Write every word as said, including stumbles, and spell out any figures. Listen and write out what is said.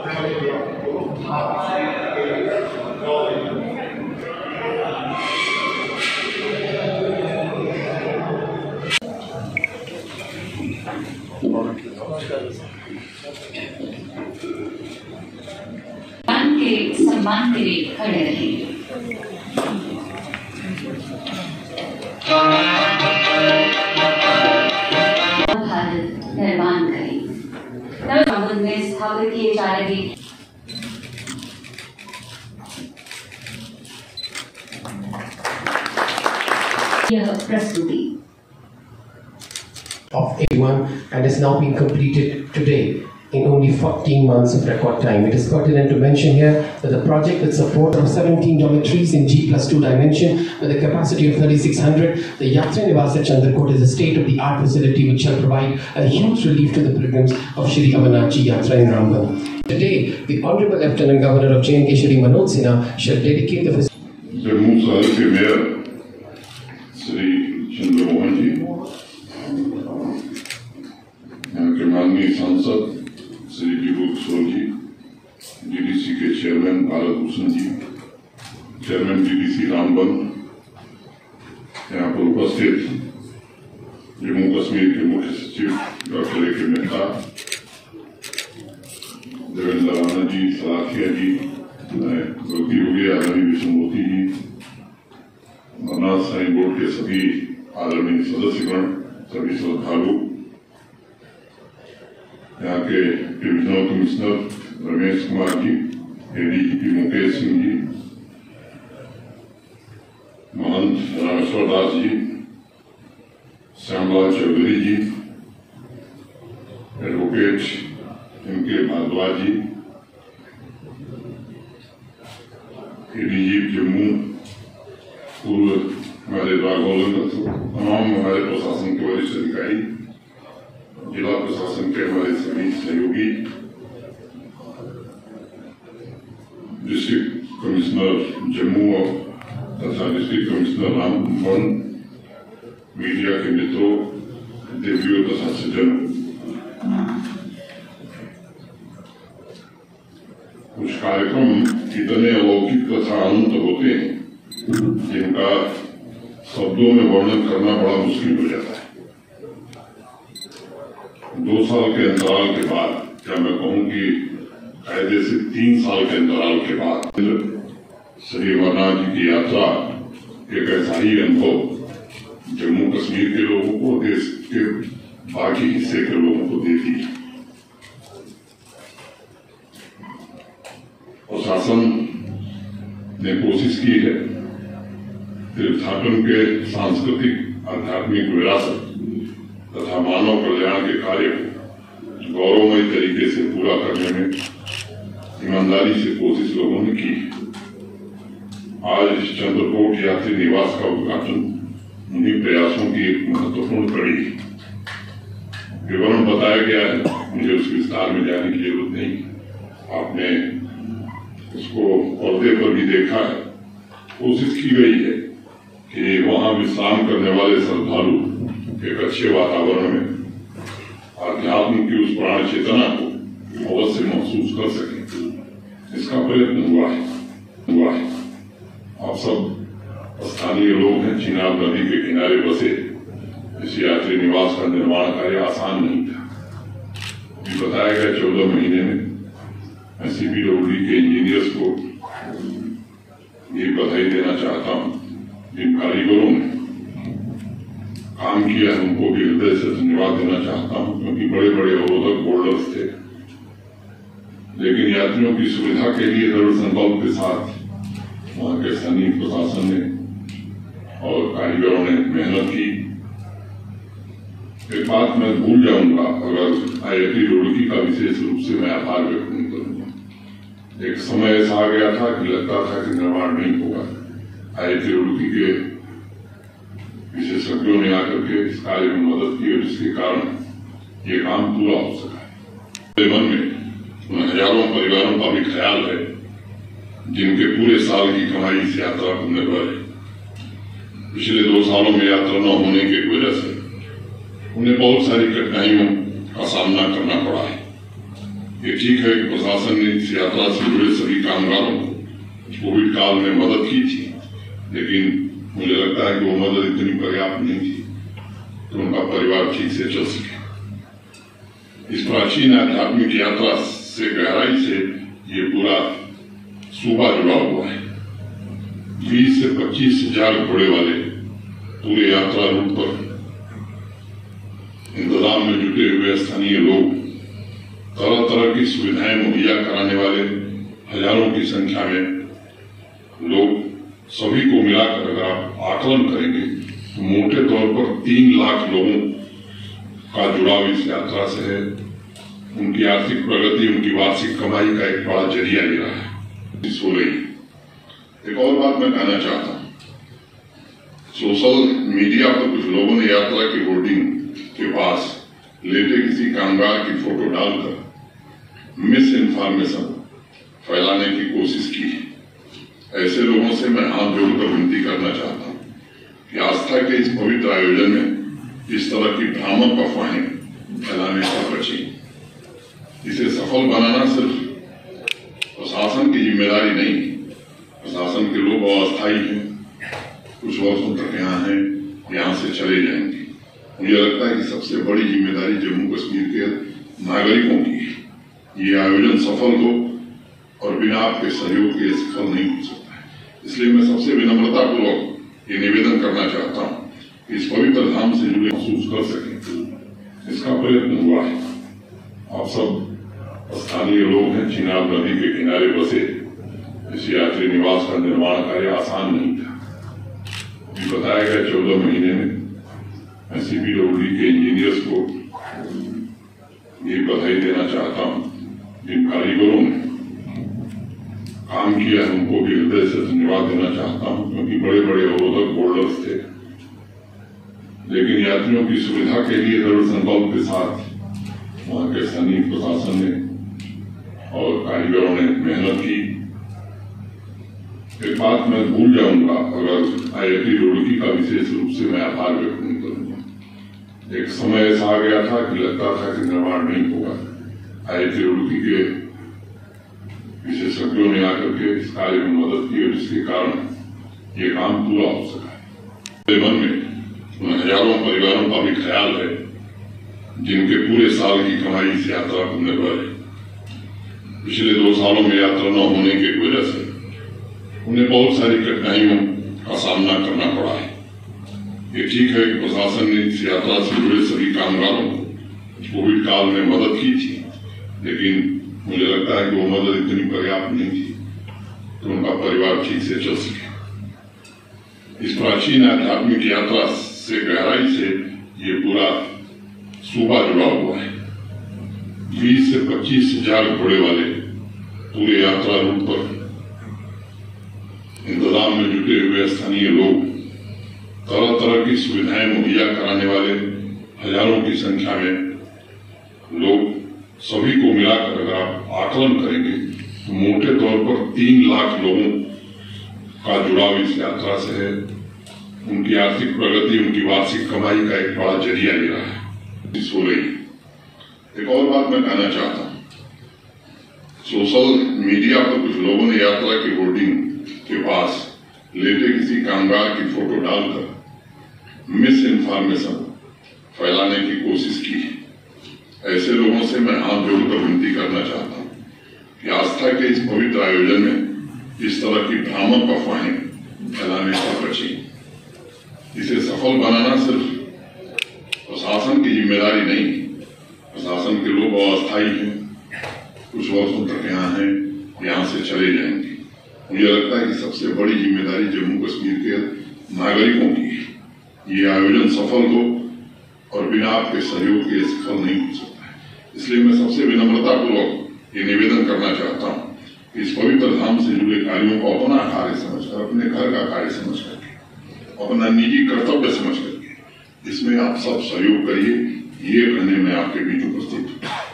के सम्मान के लिए खड़े रहे। भारत निर्माण करें। रामबन में स्थापित किए जा रहे यह प्रस्तुति of A one and has now been completed today in only fourteen months of record time. It is pertinent to mention here that the project with support of seventeen dormitories in G plus two dimension with a capacity of thirty-six hundred, the Yatri Niwas at Chanderkote is a state-of-the-art facility which shall provide a huge relief to the pilgrims of Shri Amarnathji Yatri in Ramban. Today, the Honorable Lieutenant Governor of J and K Shri Manoj Sinha shall dedicate the facility. Jammu शहर के mayor Shri Chandramohan जी, यहाँ के माननीय सांसद Shri ji, GDC के chairman Bharat Bhushan ji, chairman GDC Ramban, यहाँ पर उपस्थित जम्मू कश्मीर के मुख्य सचिव डॉक्टर ए के मेहता, देवेंद्र राणा जी, सलाखिया जी, गलती हो गई आदरणीय विष्णुमूर्ति जी, अमरनाथ साईं बोर्ड के सभी आदरणीय सदस्यगण, सभी श्रद्धालु, यहाँ के divisional commissioner Ramesh Kumar ji, ADGP Mukesh Singh ji, महंत Rameshwar Das ji, Shyamlal Chaudhary ji, advocate M K Bhardwaj जी, एडीजीपी जम्मू, पूर्व हमारे राघव, तमाम हमारे प्रशासन के वरिष्ठ अधिकारी, जिला प्रशासन के हमारे सभी सहयोगी, डिस्ट्रिक्ट कमिश्नर जम्मू तथा डिस्ट्रिक्ट कमिश्नर रामबन, मीडिया के मित्रों, देवियों तथा सज्जनों, कुछ कार्यक्रम इतने अलौकिक तथा अनंत होते हैं जिनका शब्दों में वर्णन करना बड़ा मुश्किल हो जाता है। दो साल के अंतराल के बाद, क्या मैं कहूँ कि कायदे से तीन साल के अंतराल के बाद श्री अमरनाथ जी की यात्रा एक ऐसा ही अनुभव जम्मू कश्मीर के लोगों को, देश के बाकी हिस्से के लोगों को देती है। प्रशासन ने कोशिश की है तीर्थाटन के सांस्कृतिक आध्यात्मिक विरासत तथा मानव कल्याण के कार्य को गौरवमय तरीके से पूरा करने में ईमानदारी से कोशिश लोगों ने की। आज इस चंद्रकोट यात्री निवास का उद्घाटन उन्हीं प्रयासों की एक महत्वपूर्ण कड़ी है। विवरण बताया गया है, मुझे उस विस्तार में जाने की जरूरत नहीं। आपने उसको पर्दे पर भी देखा है। कोशिश की गई है कि वहां विश्राम करने वाले श्रद्धालु एक अच्छे वातावरण में अध्यात्म की उस प्राण चेतना को अवश्य महसूस कर सके, इसका प्रयत्न हुआ है हुआ है आप सब स्थानीय लोग हैं। चिनाब नदी के किनारे बसे इस यात्री निवास का निर्माण कार्य आसान नहीं था। भी बताया गया चौदह महीने में मैं सीपीडब्ल्यूडी के इंजीनियर्स को ये बधाई देना चाहता हूँ। जिन कारीगरों ने काम किया है उनको भी हृदय से धन्यवाद देना चाहता हूँ, क्योंकि बड़े बड़े अवरोधक बोल्डर्स थे, लेकिन यात्रियों की सुविधा के लिए दृढ़ संकल्प के साथ वहां के स्थानीय प्रशासन ने और कारीगरों ने मेहनत की। एक बात मैं भूल जाऊंगा अगर आईआईटी रुड़की का विशेष रूप से मैं आभार व्यक्त नहीं करूंगा। एक समय ऐसा आ गया था कि लगता था कि निर्माण नहीं होगा। आईआईटी रुड़की के विशेषज्ञों ने आकर के इस कार्य में मदद की और जिसके कारण ये काम पूरा हो सका। मेरे मन में उन हजारों परिवारों का भी ख्याल है जिनके पूरे साल की कमाई इस यात्रा पर निर्भर है। पिछले दो सालों में यात्रा न होने की वजह से उन्हें बहुत सारी कठिनाइयों का सामना करना पड़ा है। ये ठीक है कि प्रशासन ने इस यात्रा से जुड़े सभी कामगारों को कोविड काल में मदद की थी, लेकिन मुझे लगता है कि वो मदद इतनी पर्याप्त नहीं थी तो उनका परिवार ठीक से चल सके। इस प्राचीन आध्यात्मिक यात्रा से गहराई से ये पूरा सूबा जुड़ा हुआ है। बीस से पच्चीस हजार घोड़े वाले पूरे यात्रा रूट पर इंतजाम में जुटे हुए स्थानीय लोग, तरह तरह की सुविधाएं मुहैया कराने वाले हजारों की संख्या में लोग, सभी को मिलाकर अगर आप आकलन करेंगे तो मोटे तौर पर तीन लाख लोगों का जुड़ाव इस यात्रा से है। उनकी आर्थिक प्रगति, उनकी वार्षिक कमाई का एक बड़ा जरिया ये रहा है। इस हो रही एक और बात मैं कहना चाहता हूँ, सोशल मीडिया पर कुछ लोगों ने यात्रा की होर्डिंग के पास लेटे किसी कामगार की फोटो डालकर मिस इन्फॉर्मेशन फैलाने की कोशिश की है। ऐसे लोगों से मैं हाथ जोड़कर विनती करना चाहता हूँ कि आस्था के इस पवित्र आयोजन में इस तरह की भ्रामक अफवाहें फैलाने से बचें। इसे सफल बनाना सिर्फ प्रशासन की जिम्मेदारी नहीं, प्रशासन के लोग अस्थायी हैं, कुछ वर्षों तक यहाँ हैं, यहाँ से चले जाएंगे। मुझे लगता है कि सबसे बड़ी जिम्मेदारी जम्मू कश्मीर के नागरिकों की है। ये आयोजन सफल हो और बिना आपके सहयोग के सफल नहीं हो सकता है। इसलिए मैं सबसे विनम्रता पूर्वक ये निवेदन करना चाहता हूँ कि इस पवित्र धाम से जुड़े महसूस कर सकें, इसका प्रयत्न हुआ है। आप सब स्थानीय लोग हैं, चिनाब नदी के किनारे बसे। इस यात्री निवास का निर्माण कार्य आसान नहीं था। बताया गया चौदह महीने में मैं सीपीडब्ल्यूडी के इंजीनियर्स को ये बधाई देना चाहता हूँ। जिन कारीगरों ने काम किया है उनको भी हृदय से धन्यवाद देना चाहता हूँ, क्योंकि बड़े बड़े अवरोधक बोल्डर्स थे, लेकिन यात्रियों की सुविधा के लिए दृढ़ संकल्प के साथ वहां के स्थानीय प्रशासन ने और कारीगरों ने मेहनत की। एक बात मैं भूल जाऊंगा अगर आईआईटी रुड़की का विशेष रूप से मैं आभार व्यक्त नहीं करूंगा। एक समय ऐसा आ गया था कि लगता था कि निर्माण नहीं होगा। आईआईटी रुड़की के विशेषज्ञों ने आकर के इस कार्य में मदद की और जिसके कारण ये काम पूरा हो सका। मेरे मन में उन हजारों परिवारों का भी ख्याल है जिनके पूरे साल की कमाई इस यात्रा पर निर्भर है। पिछले दो सालों में यात्रा न होने की वजह से उन्हें बहुत सारी कठिनाइयों का सामना करना पड़ा है। ये ठीक है कि प्रशासन ने इस यात्रा से जुड़े सभी कामगारों को कोविड काल में मदद की थी, लेकिन मुझे लगता है कि वो मदद इतनी पर्याप्त नहीं थी तो उनका परिवार ठीक से चल सके। इस प्राचीन आध्यात्मिक यात्रा से गहराई से ये पूरा सूबा जुड़ा हुआ है। बीस से पच्चीस हजार घोड़े वाले पूरे यात्रा रूट पर इंतजाम में जुटे हुए स्थानीय लोग, तरह तरह की सुविधाएं मुहैया कराने वाले हजारों की संख्या में लोग, सभी को मिलाकर अगर आप आकलन करेंगे तो मोटे तौर पर तीन लाख लोगों का जुड़ाव इस यात्रा से है। उनकी आर्थिक प्रगति, उनकी वार्षिक कमाई का एक बड़ा जरिया ये रहा है। इस हो रही एक और बात मैं कहना चाहता हूँ, सोशल मीडिया पर कुछ लोगों ने यात्रा की होर्डिंग के पास लेटे किसी कामगार की फोटो डालकर मिस इन्फॉर्मेशन फैलाने की कोशिश की है। ऐसे लोगों से मैं हाथ जोड़कर विनती करना चाहता हूँ कि आस्था के इस पवित्र आयोजन में इस तरह की भ्रामक अफवाहें फैलाने से बचें। इसे सफल बनाना सिर्फ प्रशासन की जिम्मेदारी नहीं, प्रशासन के लोग अस्थायी हैं, कुछ वर्षों तक यहाँ हैं, यहाँ से चले जाएंगे। मुझे लगता है कि सबसे बड़ी जिम्मेदारी जम्मू कश्मीर के नागरिकों की है। ये आयोजन सफल हो और बिना आपके सहयोग के सफल नहीं हो सकता है। इसलिए मैं सबसे विनम्रता पूर्वक ये निवेदन करना चाहता हूँ कि इस पवित्र धाम से जुड़े कार्यों को अपना कार्य समझकर, अपने घर का कार्य समझ करके, अपना निजी कर्तव्य समझ करके इसमें आप सब सहयोग करिए। ये कहने में आपके बीच उपस्थित हूँ।